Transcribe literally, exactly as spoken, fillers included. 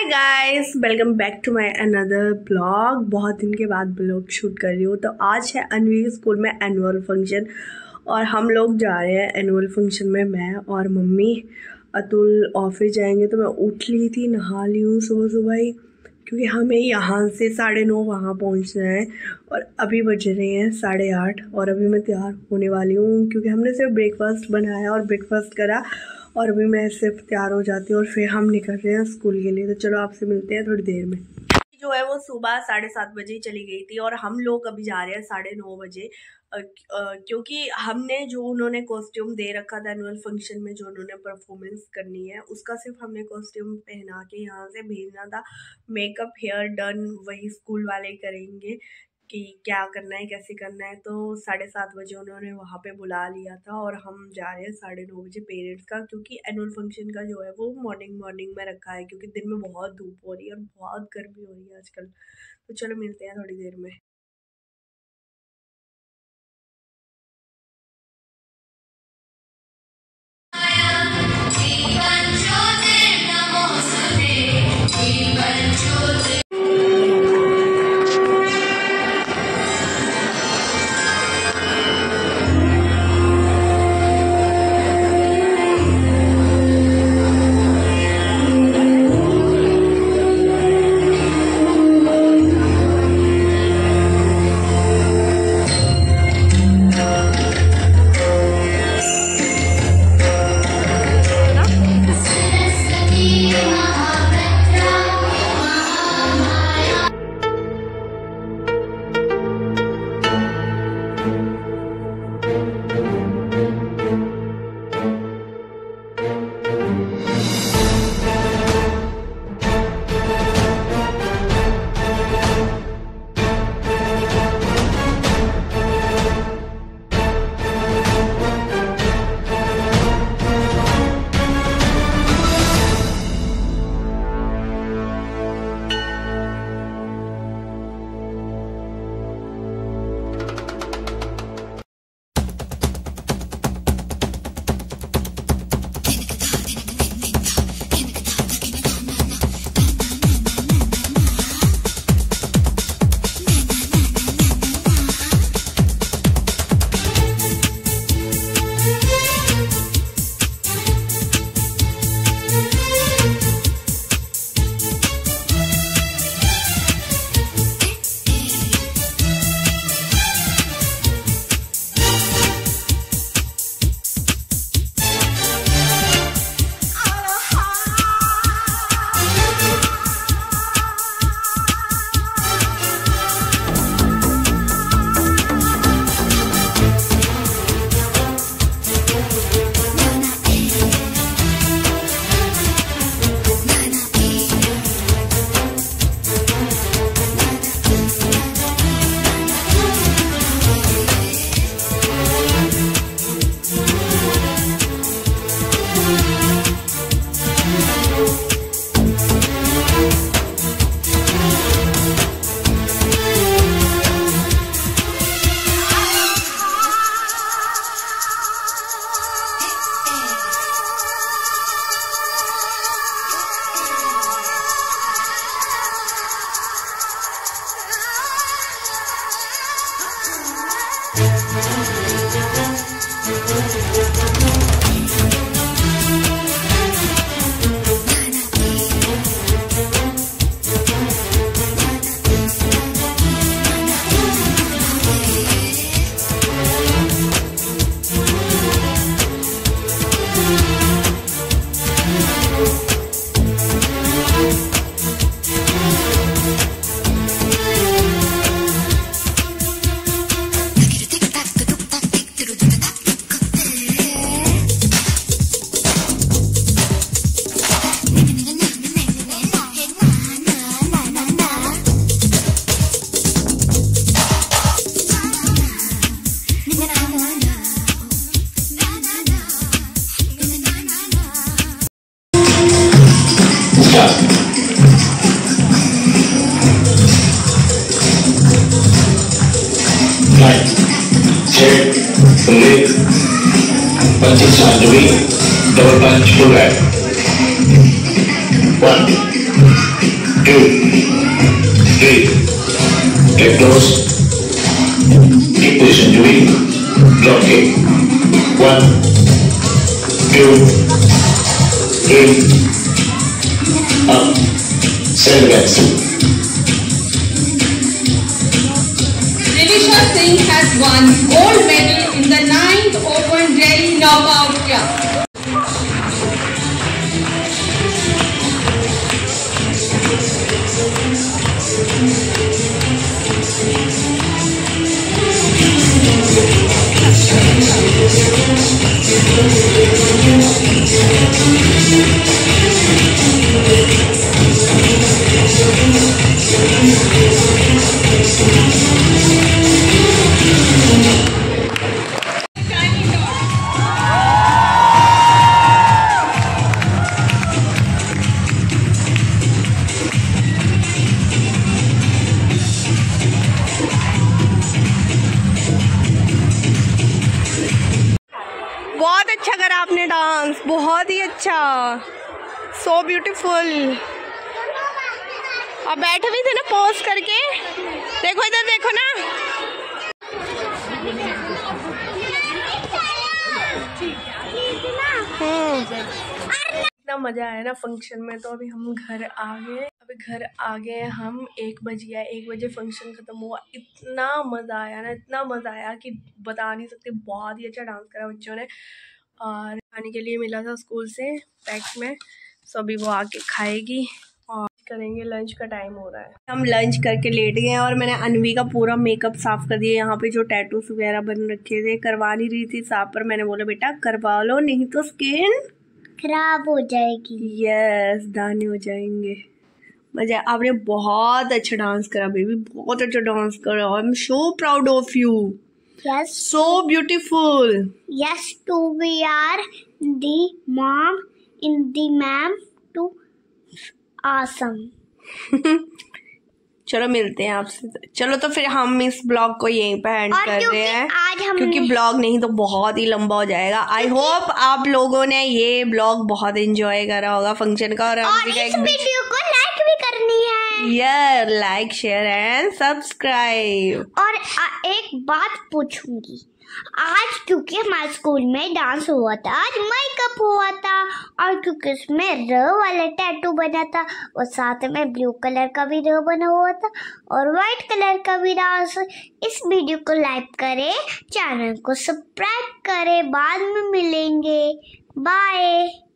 Hi guys, welcome back to my another blog. बहुत दिन के बाद ब्लॉग शूट कर रही हूँ। तो आज है अनवी स्कूल में एनुअल फंक्शन और हम लोग जा रहे हैं एनुअल फंक्शन में। मैं और मम्मी, अतुल ऑफिस जाएंगे। तो मैं उठ ली थी, नहा ली हूँ सुबह सुबह ही, क्योंकि हमें यहाँ से साढ़े नौ वहाँ पहुँचना है और अभी बज रहे हैं साढ़े आठ। और अभी मैं तैयार होने वाली हूँ क्योंकि हमने सिर्फ ब्रेकफास्ट बनाया और ब्रेकफास्ट करा और अभी मैं सिर्फ तैयार हो जाती हूँ और फिर हम निकल रहे हैं स्कूल के लिए। तो चलो आपसे मिलते हैं थोड़ी देर में। जो है वो सुबह साढ़े सात बजे चली गई थी और हम लोग अभी जा रहे हैं साढ़े नौ बजे, क्योंकि हमने जो उन्होंने कॉस्ट्यूम दे रखा था एनुअल फंक्शन में, जो उन्होंने परफॉर्मेंस करनी है उसका सिर्फ हमने कॉस्ट्यूम पहना के यहाँ से भेजना था। मेकअप, हेयर डन वही स्कूल वाले करेंगे कि क्या करना है, कैसे करना है। तो साढ़े सात बजे उन्होंने वहाँ पे बुला लिया था और हम जा रहे हैं साढ़े नौ बजे पेरेंट्स का, क्योंकि एनुअल फंक्शन का जो है वो मॉर्निंग मॉर्निंग में रखा है, क्योंकि दिन में बहुत धूप हो रही है और बहुत गर्मी हो रही है आजकल। तो चलो मिलते हैं थोड़ी देर में। पच्चीस साल डबल पाँच फुल है one two, three. Get close. Keep position, doing drop kick. One, two, three. Up. Seven against. Divisha Singh has won gold medal in the ninth Open Delhi Knockout Club. बहुत अच्छा करा आपने dance, बहुत ही अच्छा, so beautiful. और बैठे भी थे ना पोज करके, देखो इधर देखो ना। इतना मजा आया ना फंक्शन में। तो अभी हम घर आ गए, अभी घर आ गए हम, एक बज गया, एक बजे फंक्शन खत्म हुआ। इतना मजा आया ना, इतना मजा आया कि बता नहीं सकते। बहुत ही अच्छा डांस करा बच्चों ने। और खाने के लिए मिला था स्कूल से पैक में, सो अभी वो आके खाएगी और करेंगे। लंच का टाइम हो रहा है, हम लंच करके लेट गए। और मैंने अनवी का पूरा मेकअप साफ कर दिया। यहाँ पे जो टैटूस वगैरह बन रखे थे, करवा नहीं रही थी साफ, पर मैंने बोला बेटा करवा लो, नहीं तो स्किन खराब हो जाएगी। यस, दाने हो जाएंगे। मजा, आपने बहुत अच्छा डांस करा बेबी, बहुत अच्छा डांस करा। I am so proud of you. Yes. So beautiful. Yes, to we are the mom in the ma'am to awesome. चलो मिलते हैं आपसे। चलो तो फिर हम इस ब्लॉग को यहीं पे एंड कर रहे हैं, आज हम क्योंकि ब्लॉग नहीं तो बहुत ही लंबा हो जाएगा। आई होप आप लोगों ने ये ब्लॉग बहुत एंजॉय करा होगा फंक्शन का। और, और इस एक वीडियो को लाइक भी करनी है। यार लाइक शेयर एंड सब्सक्राइब। और आ, एक बात पूछूंगी, आज क्योंकि हमारे स्कूल में डांस हुआ था, आज मेकअप हुआ था, और क्योंकि उसमें र वाला टैटू बना था, और साथ में ब्लू कलर का भी र बना हुआ था, और व्हाइट कलर का भी डांस। इस वीडियो को लाइक करें, चैनल को सब्सक्राइब करें। बाद में मिलेंगे, बाय।